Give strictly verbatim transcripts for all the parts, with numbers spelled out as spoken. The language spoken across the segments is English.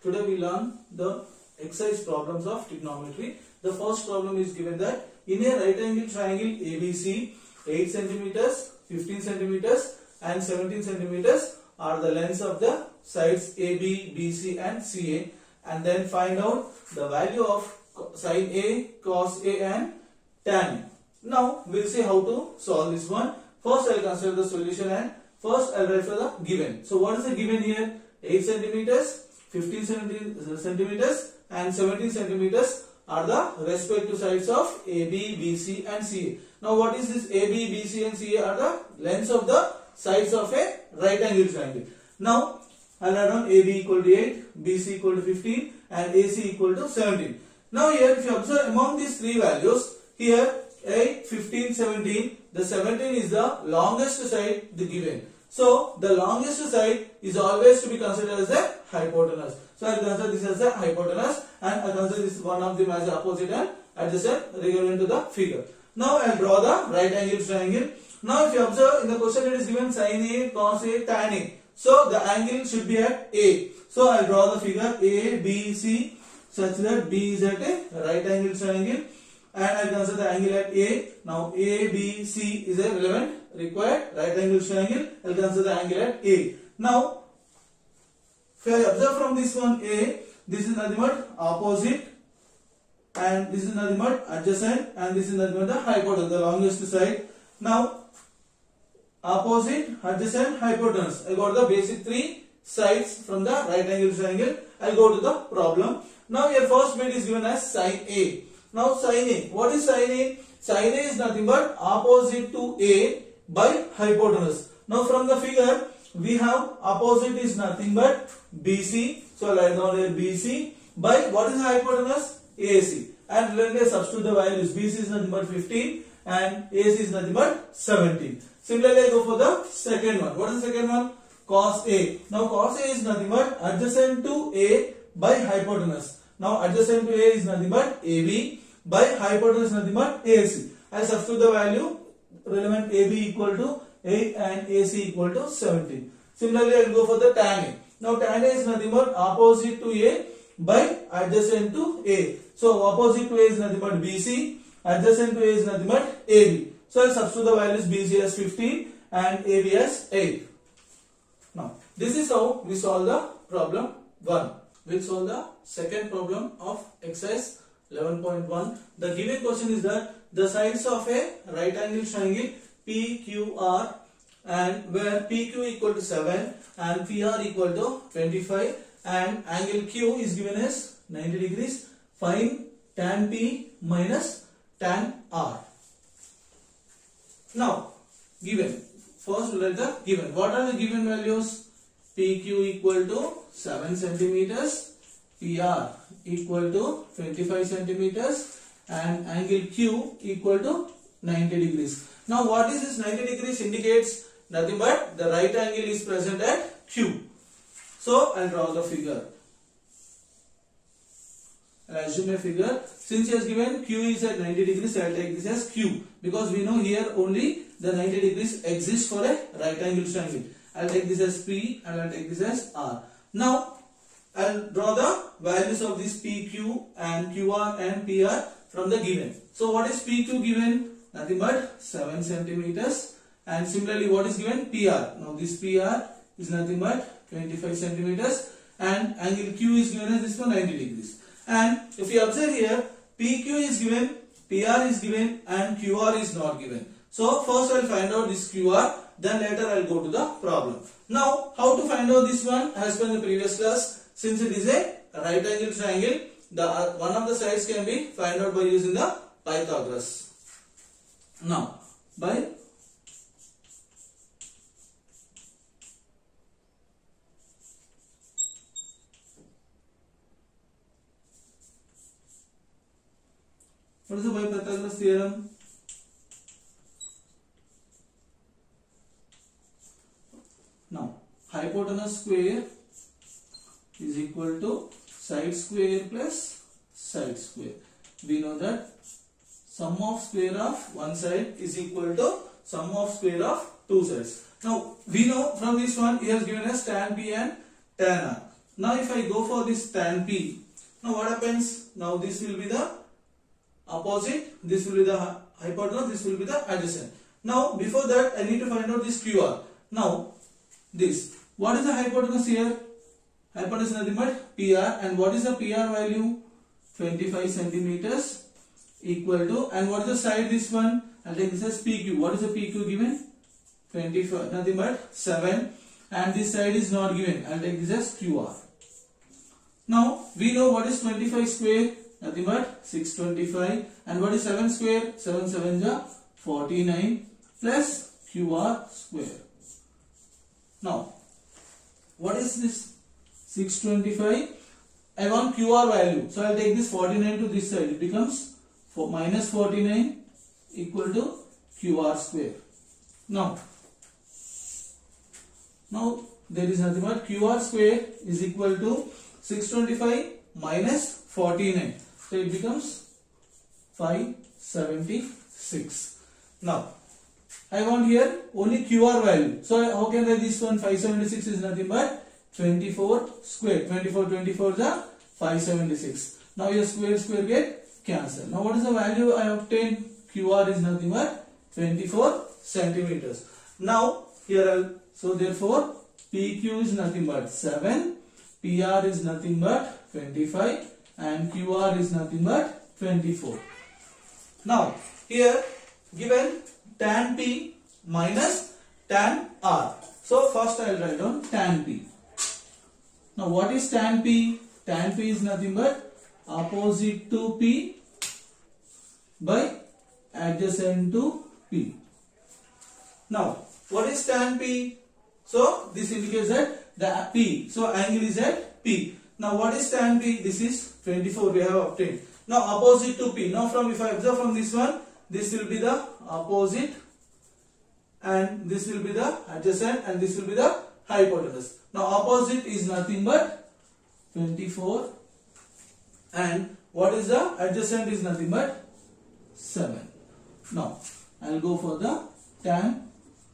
Today we learn the exercise problems of trigonometry. The first problem is given that in a right angle triangle A B C, eight centimeters, fifteen centimeters and seventeen centimeters are the lengths of the sides A B, B C and C A, and then find out the value of sine A, cos A and tan A. Now we'll see how to solve this one. First I'll consider the solution and first I'll write for the given. So what is the given here? eight centimeters, fifteen centimeters and seventeen centimeters are the respective sides of A B, B C and C A. Now what is this A B, B C and C A are the lengths of the sides of a right angle triangle. Now I'll write down A B equal to eight, B C equal to fifteen and A C equal to seventeen. Now here if you observe among these three values, here eight, fifteen, seventeen, the seventeen is the longest side the given. So the longest side is always to be considered as a hypotenuse. So I will consider this as a hypotenuse and I consider this one of them as the opposite and adjacent regarding to the figure. Now I will draw the right angle triangle. Now if you observe in the question it is given sin A, cos A, tan A. So the angle should be at A. So I will draw the figure A, B, C such that B is at a right angle triangle and I will consider the angle at A. Now A, B, C is a relevant required right angle triangle. I will consider the angle at A. Now if I observe from this one A, this is nothing but opposite and this is nothing but adjacent and this is nothing but the hypotenuse, the longest side. Now opposite, adjacent, hypotenuse. I got the basic three sides from the right angle triangle. I will go to the problem. Now your first bit is given as sin A. Now sin A, what is sin A? Sin A is nothing but opposite to A by hypotenuse. Now from the figure we have opposite is nothing but B C. So I'll write down here B C by what is the hypotenuse? A C. And let me substitute the values. B C is nothing but fifteen and A C is nothing but seventeen. Similarly I go for the second one. What is the second one? Cos A. Now cos A is nothing but adjacent to A by hypotenuse. Now adjacent to A is nothing but A B by hypotenuse nothing but A C. I substitute the value relevant A B equal to eight and A C equal to seventeen. Similarly, I will go for the tan A. Now tan A is nothing but opposite to A by adjacent to A. So opposite to A is nothing but B C, adjacent to A is nothing but A B. So I will substitute the values B C as fifteen and A B as eight. Now this is how we solve the problem one. We will solve the second problem of exercise eleven point one. The given question is that the sides of a right angle triangle P Q R and where P Q equal to seven and P R equal to twenty-five and angle Q is given as ninety degrees. Find tan P minus tan R. Now given, first we write the given. What are the given values? P Q equal to seven centimeters, P R equal to twenty-five centimeters and angle Q equal to ninety degrees. Now what is this ninety degrees indicates? Nothing but the right angle is present at Q. So I will draw the figure. I will assume a figure. Since he has given Q is at ninety degrees, I will take this as Q because we know here only the ninety degrees exists for a right angle triangle. I will take this as P and I will take this as R. Now I will draw the values of this P Q and Q R and P R from the given. So what is P Q given? Nothing but seven centimeters. And similarly what is given? P R. Now this P R is nothing but twenty-five centimeters and angle Q is given as this one ninety degrees. And if you observe here, P Q is given, P R is given and Q R is not given. So first I will find out this Q R, then later I will go to the problem. Now how to find out this one? As per the previous class, since it is a right angle triangle, the uh, one of the sides can be found out by using the Pythagoras. Now by what is the by Pythagoras theorem? Now hypotenuse square is equal to side square plus side square. We know that sum of square of one side is equal to sum of square of two sides. Now we know from this one he has given us tan P and tan R. Now if I go for this tan P, now what happens? Now this will be the opposite, this will be the hypotenuse, this will be the adjacent. Now before that I need to find out this Q R. Now this, what is the hypotenuse here? Hypotenuse is nothing but P R, and what is the P R value? twenty-five centimeters equal to, and what is the side this one? I'll take this as P Q. What is the P Q given? twenty-five, nothing but seven, and this side is not given. I'll take this as Q R. Now we know what is twenty-five square, nothing but six hundred twenty-five, and what is seven square? seven sevens are forty-nine plus Q R square. Now what is this? six hundred twenty-five. I want Q R value, so I'll take this forty-nine to this side. It becomes for minus forty-nine equal to Q R square. Now, now there is nothing but Q R square is equal to six hundred twenty-five minus forty-nine. So it becomes five hundred seventy-six. Now I want here only Q R value. So how can I write this one? five hundred seventy-six is nothing but twenty-four square. twenty-four, twenty-four is five hundred seventy-six. Now your square square get cancelled. Now what is the value I obtained? Q R is nothing but twenty-four centimeters. Now here I'll, so therefore P Q is nothing but seven, P R is nothing but twenty-five, and Q R is nothing but twenty-four. Now here given tan P minus tan R. So first I will write down tan P. Now what is tan P? Tan P is nothing but opposite to P by adjacent to P. Now what is tan P? So this indicates that the P. So angle is at P. Now what is tan P? This is twenty-four we have obtained. Now opposite to P. Now from if I observe from this one, this will be the opposite, and this will be the adjacent, and this will be the hypotenuse. Now opposite is nothing but twenty-four, and what is the adjacent is nothing but seven. Now I will go for the tan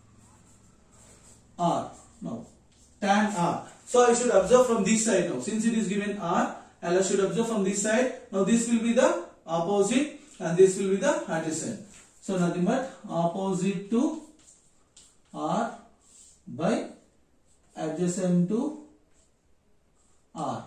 R. Now tan R. So I should observe from this side now. Since it is given R, I should observe from this side. Now this will be the opposite, and this will be the adjacent. So nothing but opposite to R by adjacent to R.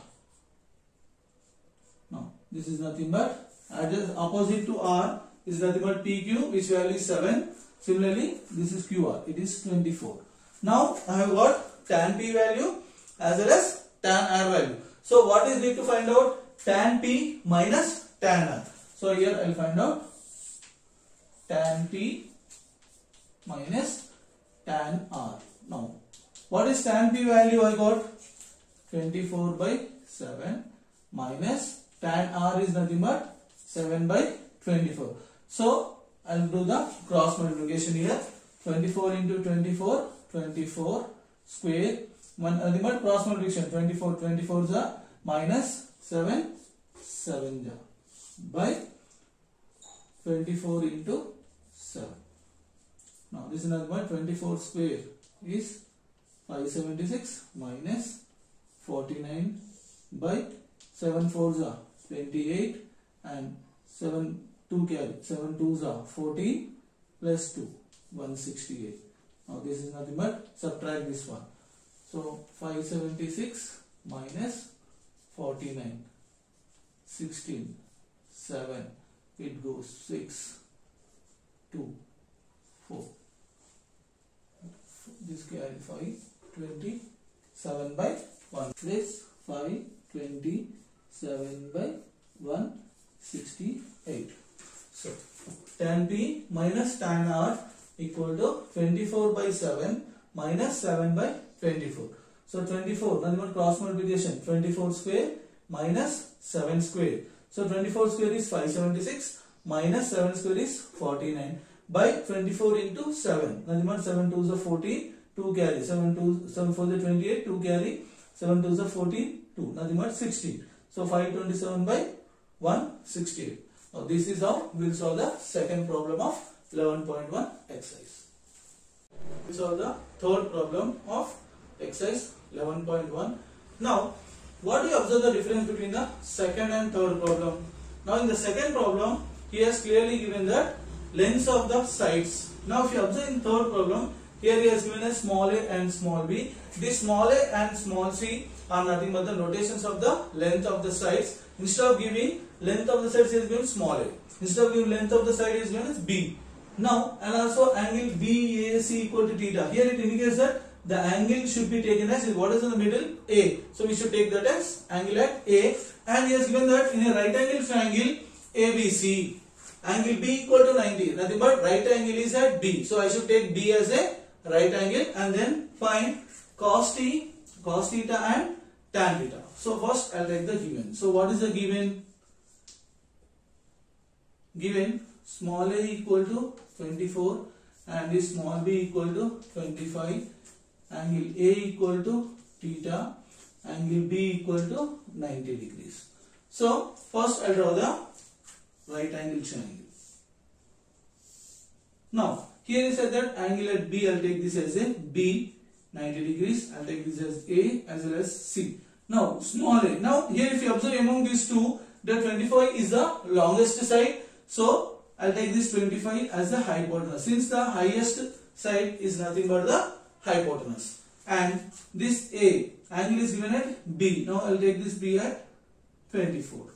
Now this is nothing but opposite to R is nothing but P Q, which value is seven. Similarly this is Q R, it is twenty-four. Now I have got tan P value as well as tan R value. So what is need to find out? Tan P minus tan R. So here I will find out tan P minus tan R. Now what is tan P value I got? twenty-four by seven minus tan R is nothing but seven by twenty-four. So I will do the cross multiplication here. twenty-four into twenty-four, twenty-four square. One ultimate cross multiplication. twenty-four, twenty-four is a minus seven, seven by twenty-four into seven. Now this is nothing but twenty-four square is five hundred seventy-six minus forty-nine by seven fours are twenty-eight, and seven two carry, seven twos are fourteen plus two, one hundred sixty-eight. Now this is nothing but subtract this one. So five hundred seventy-six minus forty-nine, sixteen, seven, it goes six, two, four. This carry five, twenty-seven by one. This five, twenty-seven by one hundred sixty-eight. So tan P minus tan R equal to twenty-four by seven minus seven by twenty-four. So twenty-four, nothing but cross multiplication. twenty-four square minus seven square. So twenty-four square is five hundred seventy-six minus seven square is forty-nine by twenty-four into seven. Nothing but seven twos are fourteen, two carry, seven twos, seven fours are twenty-eight, two carry, seven twos are fourteen, two, nothing but sixteen. So five hundred twenty-seven by one hundred sixty-eight. Now this is how we will solve the second problem of eleven point one exercise. We solve the third problem of exercise eleven point one. Now what do you observe the difference between the second and third problem? Now in the second problem, he has clearly given that lengths of the sides. Now if you observe in third problem, here he has given a small a and small b. This small a and small c are nothing but the notations of the length of the sides. Instead of giving length of the sides, he has given small a. Instead of giving length of the side, he has given as b. Now, and also angle B A C equal to theta. Here it indicates that the angle should be taken as, what is in the middle? A. So we should take that as angle at A. And he has given that in a right angle triangle A B C, angle B equal to ninety. Nothing but right angle is at B. So I should take B as a right angle and then find cos t, cos theta and tan theta. So first I'll take the given. So what is the given? Given small a equal to twenty-four and this small b equal to twenty-five, angle A equal to theta, angle B equal to ninety degrees. So first I'll draw the right angle triangle. Now here he said that angle at B, I'll take this as a B, ninety degrees, I'll take this as A as well as C. Now small a, now here if you observe among these two, the twenty-five is the longest side, so I'll take this twenty-five as the hypotenuse, since the highest side is nothing but the hypotenuse. And this A, angle is given at B. Now I'll take this B at twenty-four.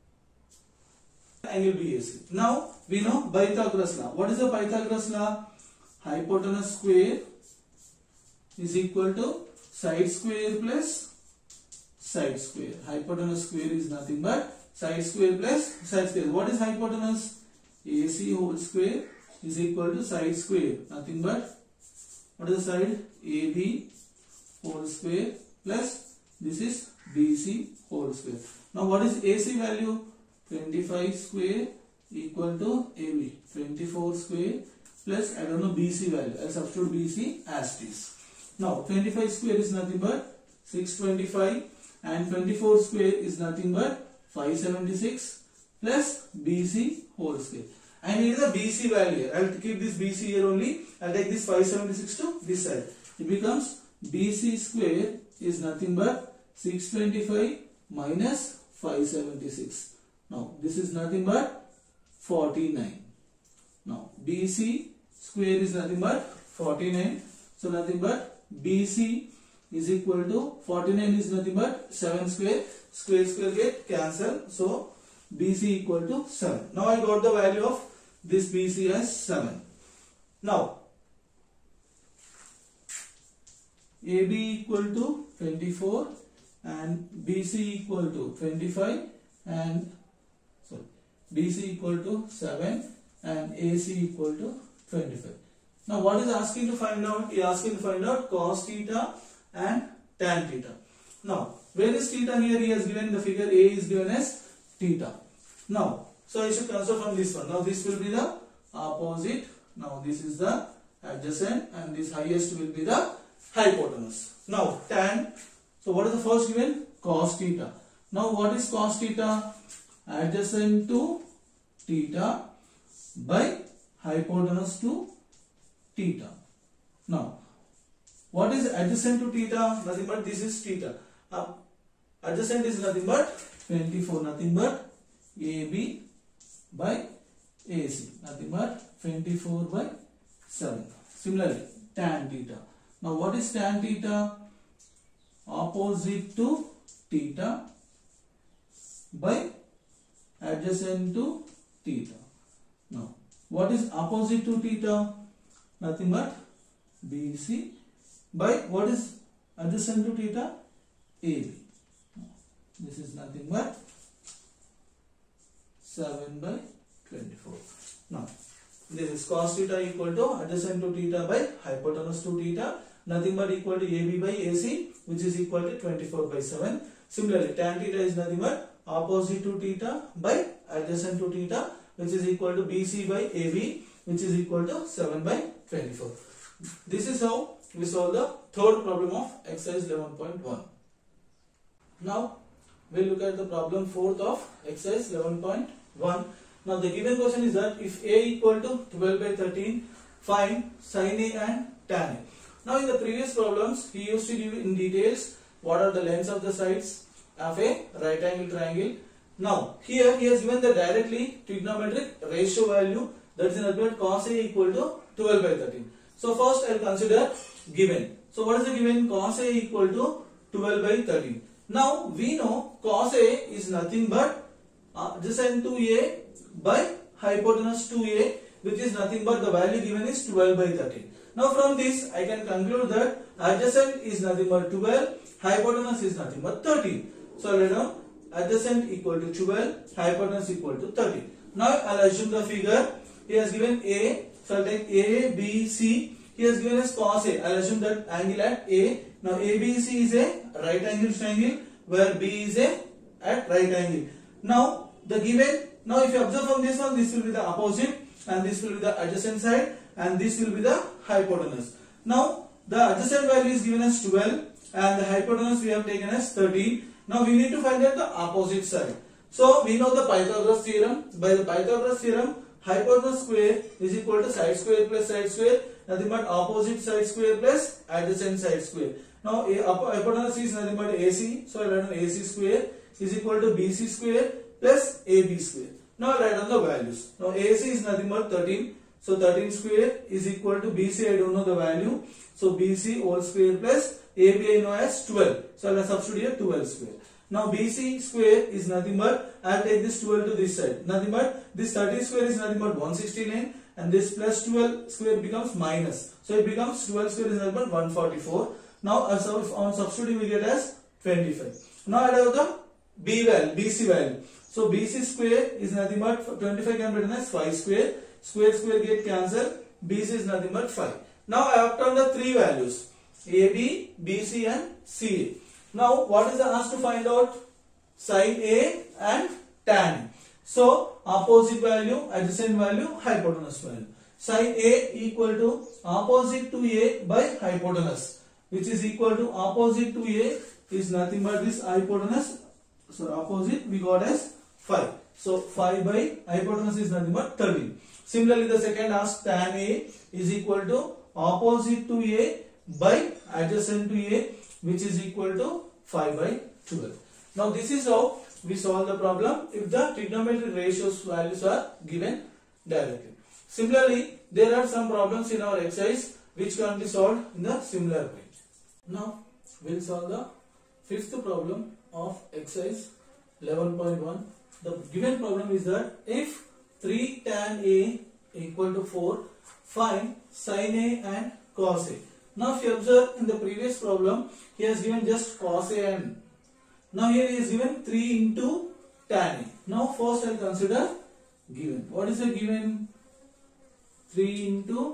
Angle B A C. Now we know Pythagoras law. What is the Pythagoras law? Hypotenuse square is equal to side square plus side square. Hypotenuse square is nothing but side square plus side square. What is hypotenuse? A C whole square is equal to side square, nothing but, what is the side? A B whole square plus this is B C whole square. Now what is A C value? twenty-five square equal to A B, twenty-four square plus, I don't know B C value, I'll substitute B C as this. Now twenty-five square is nothing but six hundred twenty-five and twenty-four square is nothing but five hundred seventy-six plus B C whole square. I need the B C value. I'll keep this B C here only. I'll take this five hundred seventy-six to this side. It becomes B C square is nothing but six hundred twenty-five minus five hundred seventy-six. Now this is nothing but forty-nine. Now B C square is nothing but forty-nine. So nothing but B C is equal to forty-nine is nothing but seven square. Square square get cancelled. So B C equal to seven. Now I got the value of this B C as seven. Now A B equal to twenty-four and B C equal to twenty-five and sorry B C equal to seven and A C equal to twenty-five. Now what is asking to find out? He is asking to find out cos theta and tan theta. Now where is theta? Here he has given the figure, A is given as theta. Now, so I should consider from this one. Now this will be the opposite. Now this is the adjacent and this highest will be the hypotenuse. Now tan. So what is the first given? Cos theta. Now what is cos theta? Adjacent to theta by hypotenuse to theta. Now what is adjacent to theta? Nothing but this is theta. Uh, adjacent is nothing but twenty-four, nothing but A B by A C, nothing but twenty-four by seven. Similarly, tan theta. Now what is tan theta? Opposite to theta by adjacent to theta. Now what is opposite to theta? Nothing but B C by what is adjacent to theta? A B. This is nothing but seven by twenty-four. Now this is cos theta equal to adjacent to theta by hypotenuse to theta, nothing but equal to A B by A C, which is equal to twenty-four by seven. Similarly, tan theta is nothing but opposite to theta by adjacent to theta, which is equal to B C by A B, which is equal to seven by twenty-four. This is how we solve the third problem of exercise eleven point one. Now we will look at the problem fourth of exercise eleven point one. Now the given question is that if A equal to twelve by thirteen, find sin A and tan A. Now in the previous problems he used to give in details what are the lengths of the sides of a right angle triangle. Now here he has given the directly trigonometric ratio value, that is nothing but cos A equal to twelve by thirteen. So first I will consider given. So what is the given? Cos A equal to twelve by thirteen. Now we know cos A is nothing but adjacent to A by hypotenuse to A, which is nothing but the value given is twelve by thirteen. Now from this I can conclude that adjacent is nothing but twelve, hypotenuse is nothing but thirteen. So I will write down adjacent equal to twelve, hypotenuse equal to thirteen. Now I will assume the figure. He has given A, so I will take A, B, C. He has given us cos A. I will assume that angle at A. Now A B C is a right angle triangle where B is a at right angle. Now the given, now if you observe from this one, this will be the opposite and this will be the adjacent side and this will be the hypotenuse. Now the adjacent value is given as twelve and the hypotenuse we have taken as thirteen. Now we need to find out the opposite side. So we know the Pythagoras theorem. By the Pythagoras theorem, hypotenuse square is equal to side square plus side square, nothing but opposite side square plus adjacent side square. Now hypotenuse is nothing but A C, so I write down A C square is equal to B C square plus A B square. Now I write down the values. Now A C is nothing but thirteen, so thirteen square is equal to B C, I don't know the value, so B C whole square plus A B I know as twelve, so I will substitute here twelve square. Now B C square is nothing but, I will take this twelve to this side, nothing but this thirty square is nothing but one hundred sixty-nine and this plus twelve square becomes minus, so it becomes twelve square is nothing but one hundred forty-four. Now as on substituting we get as twenty-five. Now I have the B value, B C value. So B C square is nothing but twenty-five can be written as five square, square square get cancelled, B C is nothing but five. Now I have turned the three values A B, B C and C A. Now what is the asked to find out? Sine A and tan A. So opposite value, adjacent value, hypotenuse value. Sine A equal to opposite to A by hypotenuse, which is equal to opposite to A is nothing but this hypotenuse. So opposite we got as five. So five by hypotenuse is nothing but thirteen. Similarly the second asked tan A is equal to opposite to A by adjacent to A, which is equal to five by twelve. Now this is how we solve the problem if the trigonometric ratios values are given directly. Similarly, there are some problems in our exercise which can be solved in the similar way. Now we will solve the fifth problem of exercise eleven point one. The given problem is that if three tan A equal to four, find sin A and cos A. Now if you observe in the previous problem, he has given just cos A and now here he has given three into tan A. Now first I will consider given. What is the given? three into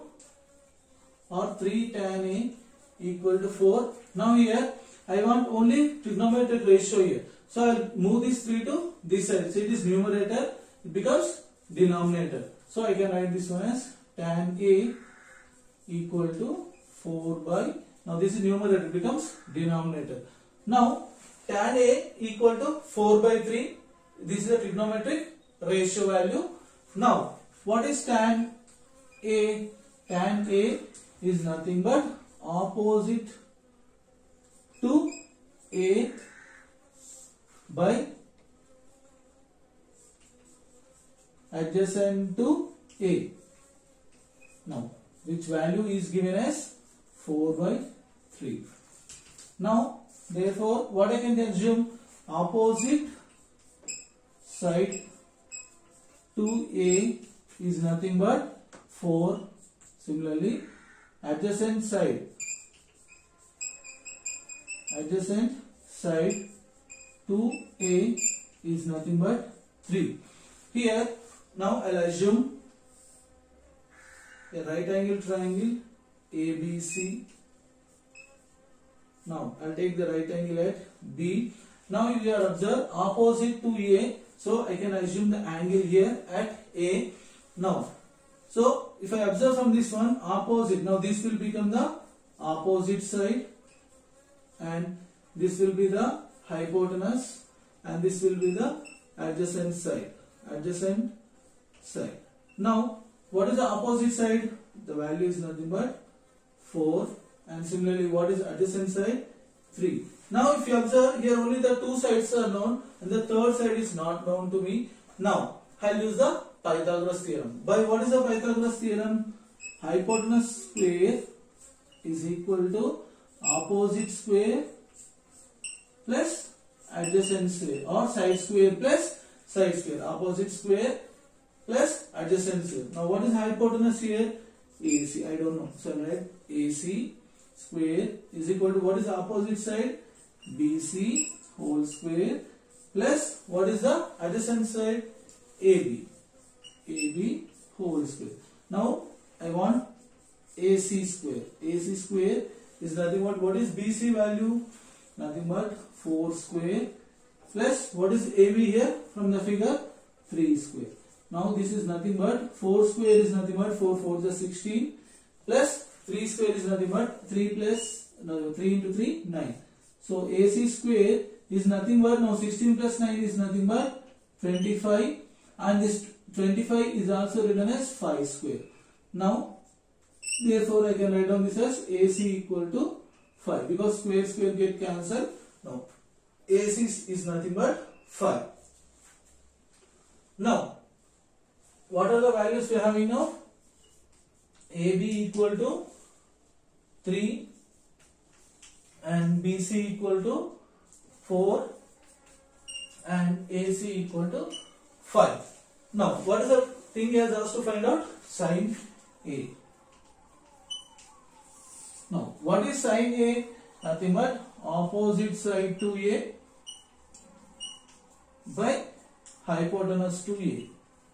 or three tan A equal to four. Now here I want only trigonometric ratio here. So I will move this three to this side. So it is numerator, it becomes denominator. So I can write this one as tan A equal to four by, now this is numerator, it becomes denominator. Now tan A equal to four by three, this is the trigonometric ratio value. Now what is tan A? Tan A is nothing but opposite to A by adjacent to A. Now which value is given as four by three. Now therefore what I can assume, opposite side to A is nothing but four. Similarly adjacent side adjacent side to A is nothing but three. Here now I will assume a right angle triangle A B C. Now I will take the right angle at B. Now if you are observe opposite to A, so I can assume the angle here at A. Now so if I observe from this one opposite, now this will become the opposite side and this will be the hypotenuse and this will be the adjacent side adjacent side. Now what is the opposite side? The value is nothing but four, and similarly what is adjacent side? three. Now if you observe here, only the two sides are known and the third side is not known to me. Now I'll use the Pythagoras theorem. By what is the Pythagoras theorem? Hypotenuse square is equal to opposite square plus adjacent square, or side square plus side square. Opposite square plus adjacent square. Now what is hypotenuse here? A C. I don't know. So I write A C square is equal to, what is the opposite side? B C whole square plus what is the adjacent side? A B. A B whole square. Now I want A C square. A C square is nothing but, what is B C value? Nothing but four square plus what is A B here from the figure? three square. Now this is nothing but, four square is nothing but four four is sixteen plus three square is nothing but three plus no, three into three nine. So A C square is nothing but, now sixteen plus nine is nothing but twenty-five, and this twenty-five is also written as five square. Now therefore I can write down this as A C equal to five, because square square get cancelled. Now A C is nothing but five. Now what are the values we are having now? A B equal to three and B C equal to four and A C equal to five. Now what is the thing he has asked to find out? Sin A. Now what is sin A? Nothing but opposite side to A by hypotenuse to A.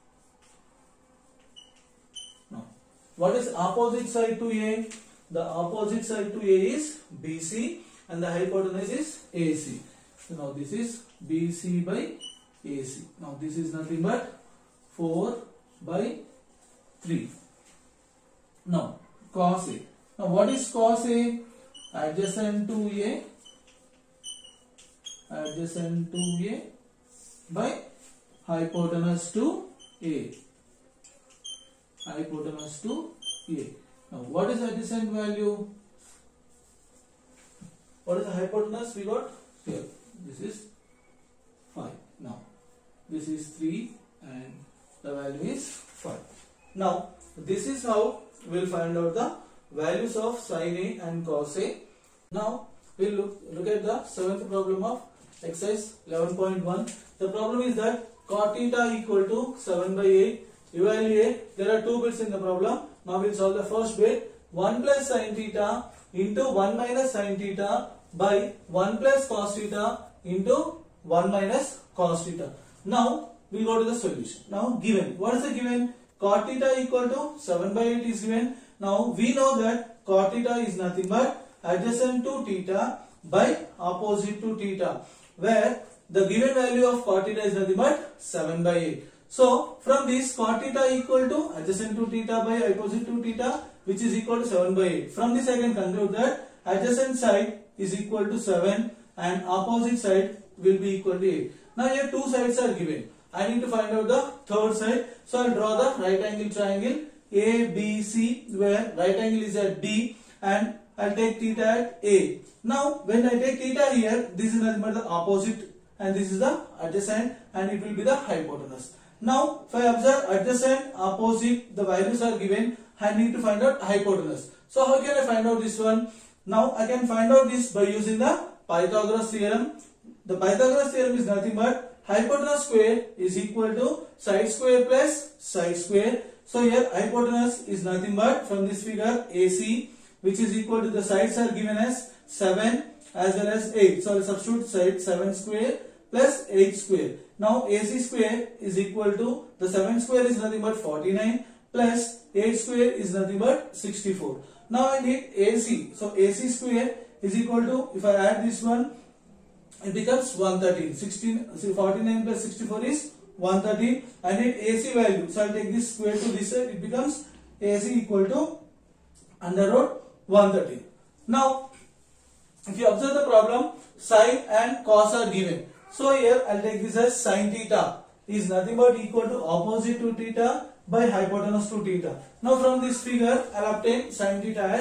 Now what is opposite side to A? The opposite side to A is B C and the hypotenuse is A C. So now this is B C by A C. Now this is nothing but four by three. Now cos A. Now what is cos A? Adjacent to A, adjacent to A by hypotenuse to A, hypotenuse to A. Now what is adjacent value? What is the hypotenuse we got here? This is five. Now this is three and the value is five. Now this is how we will find out the values of sin A and cos A. Now we will look, look at the seventh problem of exercise eleven point one. The problem is that cot theta equal to seven by eight. Evaluate. There are two bits in the problem. Now we will solve the first bit. one plus sin theta into one minus sin theta by one plus cos theta into one minus cos theta. Now we go to the solution. Now given. What is the given? Cot theta equal to seven by eight is given. Now we know that cot theta is nothing but adjacent to theta by opposite to theta, where the given value of cot theta is nothing but seven by eight. So from this, cot theta equal to adjacent to theta by opposite to theta, which is equal to seven by eight. From this I can conclude that adjacent side is equal to seven and opposite side will be equal to eight. Now here two sides are given. I need to find out the third side. So I will draw the right angle triangle A B C, where right angle is at B and I will take theta at A. Now when I take theta here, this is nothing but the opposite and this is the adjacent and it will be the hypotenuse. Now if I observe adjacent, opposite, the values are given, I need to find out hypotenuse. So how can I find out this one? Now I can find out this by using the Pythagoras theorem. The Pythagoras theorem is nothing but hypotenuse square is equal to side square plus side square. So here hypotenuse is nothing but, from this figure, A C, which is equal to, the sides are given as seven as well as eight. So I will substitute side seven square plus eight square. Now A C square is equal to, the seven square is nothing but forty-nine plus eight square is nothing but sixty-four. Now I need A C. So A C square is equal to, if I add this one, it becomes one thirteen. sixteen, forty-nine plus sixty-four is one thirteen. I need A C value. So I will take this square to this side. It becomes A C equal to under root one thirteen. Now if you observe the problem, sine and cos are given. So here I will take this as sin theta is nothing but equal to opposite to theta by hypotenuse to theta. Now from this figure I will obtain sin theta as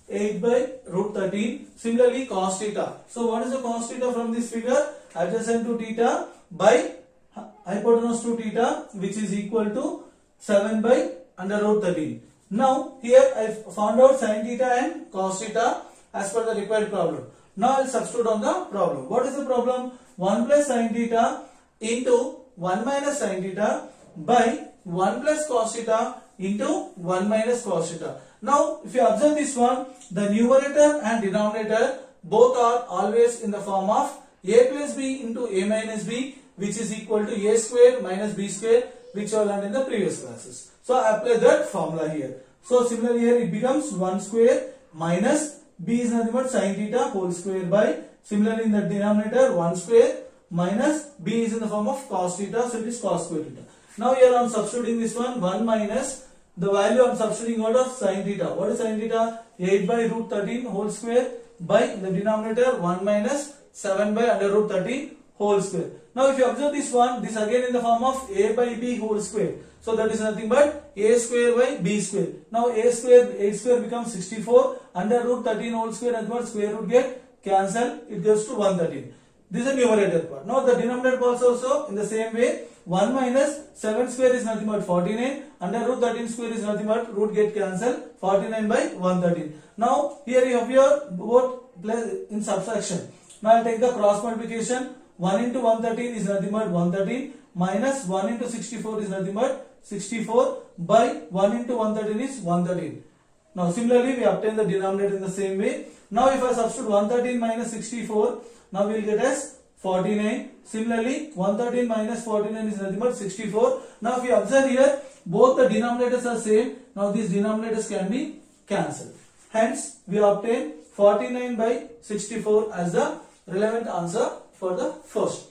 eight by root thirteen. Similarly, cos theta. So what is the cos theta from this figure? Adjacent to theta by hypotenuse to theta, which is equal to seven by under root thirteen. Now here I found out sin theta and cos theta as per the required problem. Now I'll substitute on the problem. What is the problem? one plus sin theta into one minus sin theta by one plus cos theta into one minus cos theta. Now if you observe this one, the numerator and denominator both are always in the form of a plus b into a minus b, which is equal to a square minus b square, which I learned in the previous classes. So I apply that formula here. So similarly here it becomes one square minus b is nothing but sin theta whole square by, similarly in the denominator one square minus b is in the form of cos theta, so it is cos square theta. Now here I am substituting this one, one minus the value I am substituting out of sin theta. What is sin theta? eight by root thirteen whole square by the denominator one minus seven by under root thirteen whole square. Now if you observe this one, this again in the form of a by b whole square. So that is nothing but a square by b square. Now a square, eight square becomes sixty-four, under root thirteen whole square, and what square root get cancelled, it goes to one thirteen. This is the numerator part. Now the denominator part also in the same way, one minus seven square is nothing but forty-nine, under root thirteen square is nothing but root get cancelled, forty-nine by one thirteen. Now here you have your both place in subtraction. Now I will take the cross multiplication. one into one thirteen is nothing but one thirteen minus one into sixty-four is nothing but sixty-four by one into one thirteen is one thirteen. Now similarly we obtain the denominator in the same way. Now if I substitute one thirteen minus sixty-four, now we will get as forty-nine. Similarly one thirteen minus forty-nine is nothing but sixty-four. Now if you observe here, both the denominators are same. Now these denominators can be cancelled. Hence we obtain forty-nine by sixty-four as the relevant answer for the first.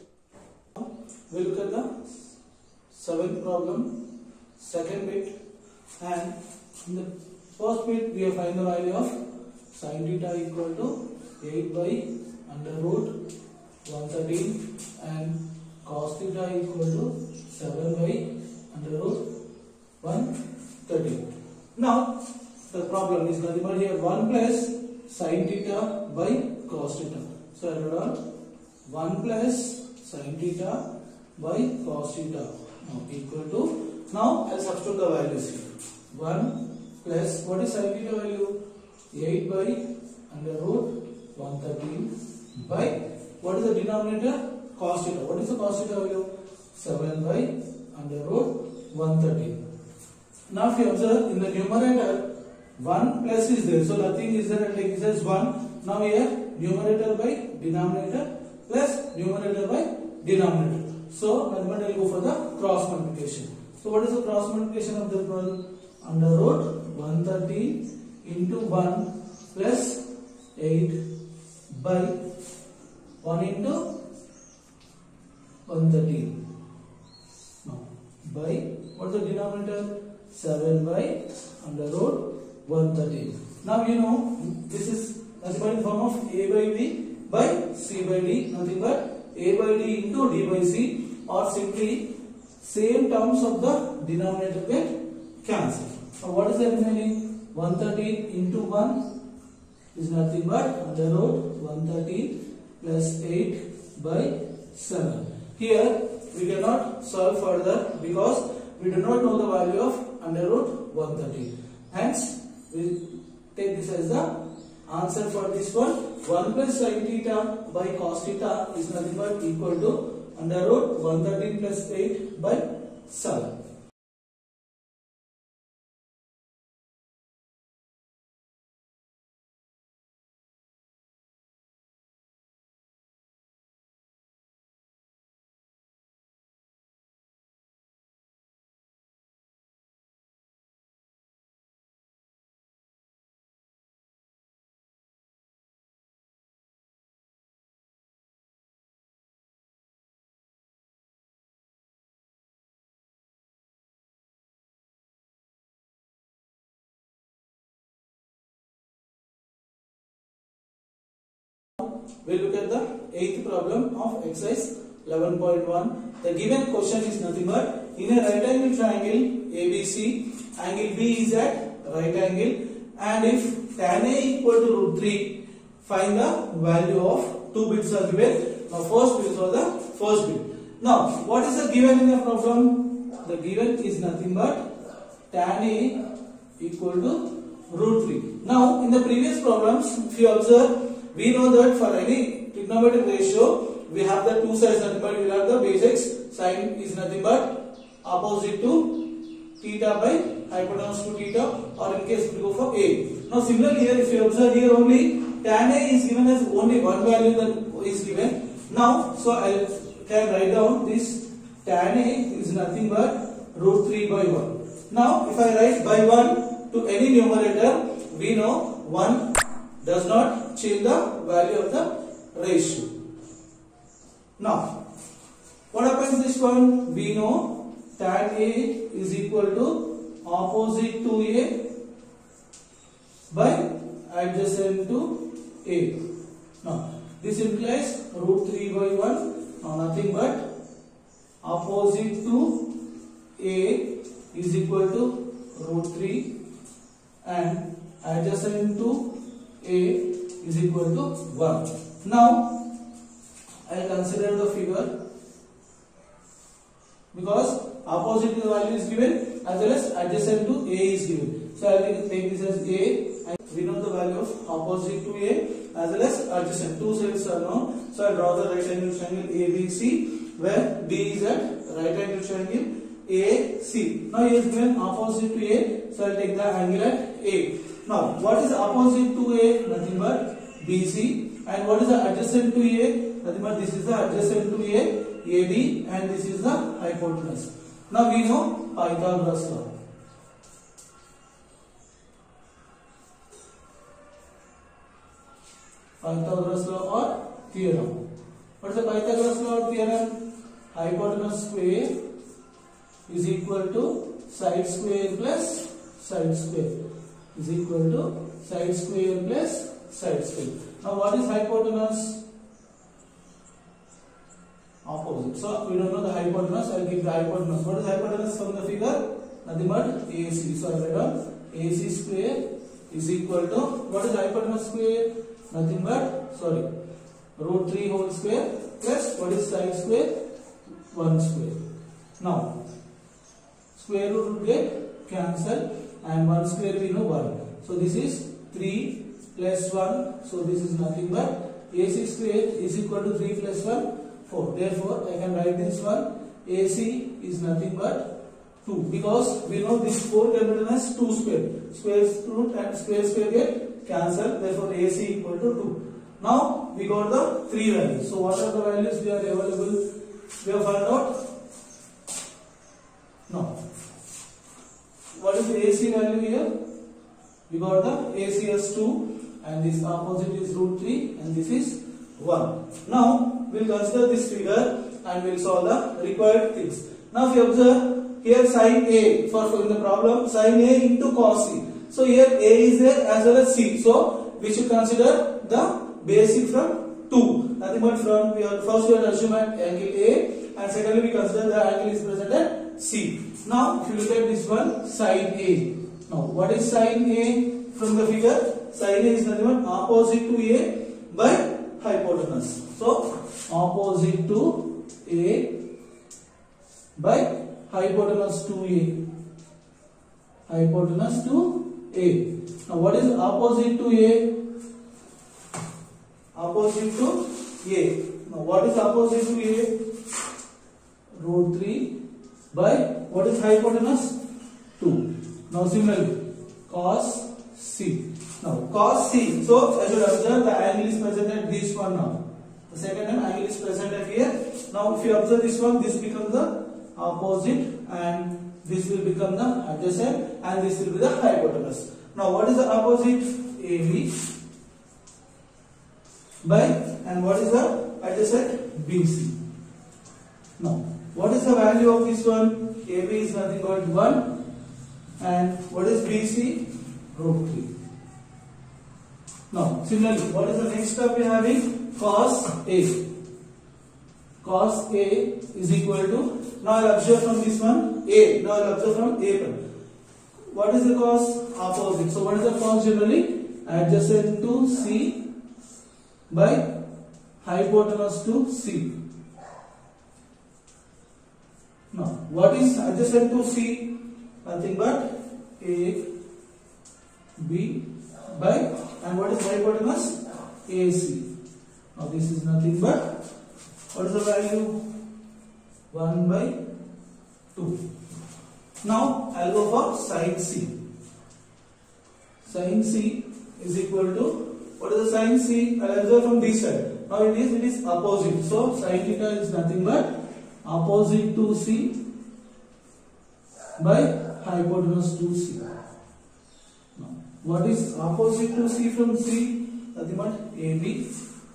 We look at the seventh problem, second bit, and in the first bit we have find the value of sin theta equal to eight by under root one thirteen and cos theta equal to seven by under root one thirteen. Now the problem is nothing but here one plus sin theta by cos theta. So I wrote on one plus sin theta by cos theta now equal to, now I will substitute the values here. one plus, what is sin theta value? eight by under root one thirteen by, what is the denominator? Cos theta. What is the cos theta value? seven by under root one thirteen. Now if you observe in the numerator, one plus is there, so nothing is there, and take this as one. Now here numerator by denominator plus numerator by denominator. So I will go for the cross multiplication. So what is the cross multiplication of the problem? Under root one thirteen into one plus eight by one into one thirteen. Now by, what is the denominator? seven by under root one thirteen. Now you know this is nothing but in the form of a by b by c by d, nothing but a by d into d by c, or simply same terms of the denominator get cancelled. Now what is the remaining? one thirteen into one is nothing but under root one thirteen plus eight by seven. Here we cannot solve further because we do not know the value of under root one thirteen. Hence we take this as the answer for this one. one plus sin theta by cos theta is nothing but equal to under root one thirteen plus eight by seven. We look at the eighth problem of exercise eleven point one. The given question is nothing but, in a right angle triangle A B C, angle B is at right angle, and if tan A equal to root three, find the value of two bits are given. Now first we will solve the first bit. Now what is the given in the problem? The given is nothing but tan A equal to root three. Now in the previous problems, if you observe, we know that for any trigonometric ratio, we have the two sides, nothing but we will have the basics. Sine is nothing but opposite to theta by hypotenuse to theta, or in case we go for A. Now similarly here, if you observe here only, tan A is given as only one value that is given. Now, so I can write down this tan A is nothing but root three by one. Now if I write by one to any numerator, we know one does not change the value of the ratio. Now what happens this one? We know tan A is equal to opposite to A by adjacent to A. Now this implies root three by one. Now nothing but opposite to A is equal to root three and adjacent to A is equal to one. Now I will consider the figure, because opposite to the value is given as well as adjacent to A is given. So I will take this as A, and we know the value of opposite to A as well as adjacent. Two sides are known. So I draw the right angle triangle A B C, where B is at right angle triangle A C. Now he is given opposite to A, so I will take the angle at A. Now what is opposite to A? Nothing but B C. And what is the adjacent to A? Nothing but this is the adjacent to A, A B, and this is the hypotenuse. Now we know Pythagoras law. Pythagoras law or theorem. What is the Pythagoras law or theorem? Hypotenuse square is equal to side square plus side square is equal to side square plus side square. Now what is hypotenuse? Opposite. So we don't know the hypotenuse. I will give the hypotenuse. What is hypotenuse from the figure? Nothing but A C. So I write down A C square is equal to, what is hypotenuse square? Nothing but, sorry, root three whole square plus what is side square? one square. Now square root will get cancelled, and one square we know one. So this is three plus one. So this is nothing but A C square is equal to three plus one. four. Therefore, I can write this one. A C is nothing but two, because we know this four terminated as two square. Square root and square square get cancelled. Therefore, A C equal to two. Now we got the three values. So what are the values we are available? We have found out. No. What is the A C value here? We got the A C as two, and this opposite is root three, and this is one. Now we will consider this figure and we will solve the required things. Now if you observe here, sin A, for, for in the problem, sin A into cos C. So here A is there as well as C. So we should consider the basic from two. Nothing but from, we are, first we have to assume at angle A, and secondly we consider the angle is present at C. Now if you look at this one, sin A. Now what is sin A from the figure? Sin A is nothing but opposite to A by hypotenuse. So opposite to A by hypotenuse to A. Hypotenuse to A. Now what is opposite to A? Opposite to A. Now what is opposite to A? Root three by what is hypotenuse? two. Now similarly cos C. Now cos C. So I should observe the angle is present at this one now. The second time angle is present at here. Now if you observe this one, this becomes the opposite, and this will become the adjacent, and this will be the hypotenuse. Now what is the opposite? A B by, and what is the adjacent? B C. Now what is the value of this one? A B is nothing but one, and what is B C? Root three. Now similarly, what is the next step we are having? Cos A. Cos A is equal to, now I will observe from this one A. Now I will observe from A. What is the cos? Opposite. So what is the cos generally? adjacent to C by hypotenuse to C. Now, what is adjacent to C? Nothing but A, B by, and what is hypotenuse? A C. Now, this is nothing but, what is the value? one by two. Now, I'll go for sin C. Sin C is equal to, what is the sin C? I'll observe from this side. Now, it is, it is opposite. So, sin theta is nothing but opposite to C by hypotenuse to C. Now, what is opposite to C from C? Nothing but A B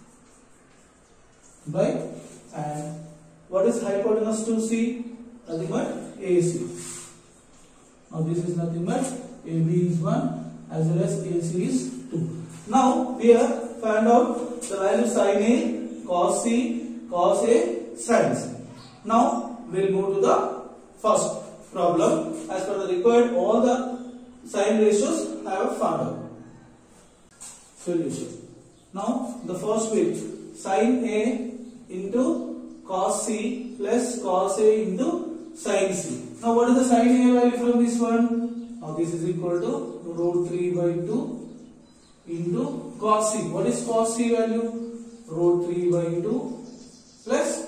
by, and what is hypotenuse to C? Nothing but A C. Now, this is nothing but A B is one as well as A C is two. Now, we have found out the value sin A, cos C, cos A, sin C. Now, we will move to the first problem. As per the required, all the sign ratios I have found out. Solution. Now, the first bit, sin A into cos C plus cos A into sin C. Now, what is the sin A value from this one? Now, this is equal to root three by two into cos C. What is cos C value? Root three by two plus,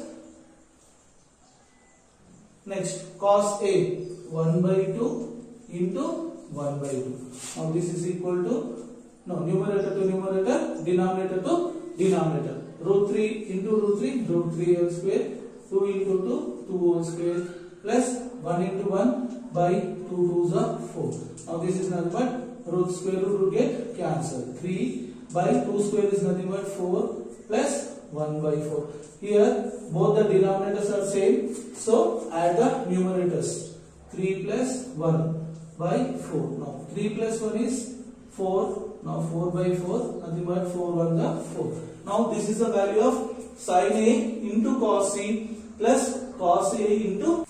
next, cos A, one by two into one by two. Now, this is equal to, no, numerator to numerator, denominator to denominator. Root three into root three, root three whole square, two into two, two whole square, plus one into one by two twos are four. Now, this is nothing but root square root will get cancelled. three by two square is nothing but four plus one by four. Here, both the denominators are same. So, add the numerators. three plus one by four. Now, three plus one is four. Now, four by four, nothing but four one the four. Now, this is the value of sin A into cos C plus cos A into.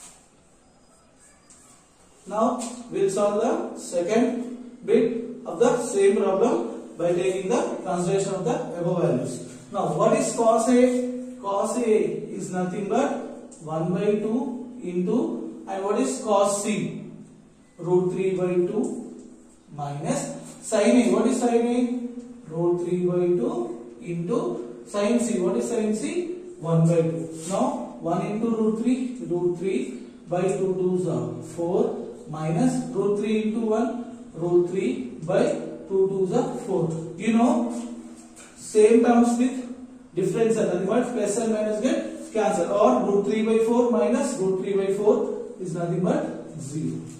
Now, we will solve the second bit of the same problem by taking the consideration of the above values. Now, what is cos A? Cos A is nothing but one by two into, and what is cos C? Root three by two minus sin A. What is sin A? Root three by two into sin C. What is sin C? one by two. Now, one into root three, root three by two twos are four minus root three into one, root three by two twos are four. You know, same terms with difference and nothing but plus and minus get cancelled, or root three by four minus root three by four is nothing but zero.